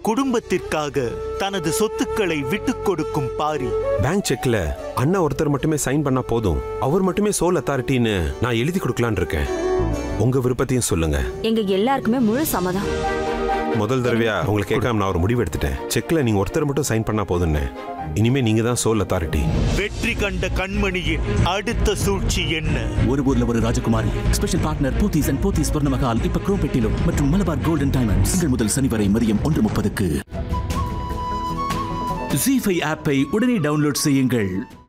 குடும்பத்திற்காக தனது சொத்துக்களை விட்டுக் கொடுக்கும் பாரி. பேங்க் செக்ல அண்ணா ஒருத்தர் மட்டுமே சைன் பண்ணா போதும், அவர் மட்டுமே சோல் அத்தாரிட்டின்னு நான் எழுதி கொடுக்கலான்னு இருக்கேன். உங்க விருப்பத்தையும் சொல்லுங்க. எங்க எல்லாருக்குமே முழு சம்மதம். முதல் தடவையா உங்களுக்கு கேட்காம நான் ஒரு முடிவு எடுத்துட்டேன். செக்ல நீங்க ஒருத்தர் மட்டும் சைன் பண்ணா போதும்னு. இனிமே நீங்க தான் சோல் அத்தாரிட்டி. வெற்றி கண்ட கண்மணியின் அடுத்த சூழ்ச்சி என்ன? ஒரு ஊர்ல ஒரு ராஜகுமாரி special partner Pothys and Pothys Swarnamahal இப்ப குரோபெட்டிலும் மற்றும் மலபார் கோல்டன் டைமண்ட்ஸ் திங்கள் முதல் சனி வரை மதியம் 1:30க்கு. ZEE5 ஆப்பை உடனே டவுன்லோட் செய்யுங்கள்.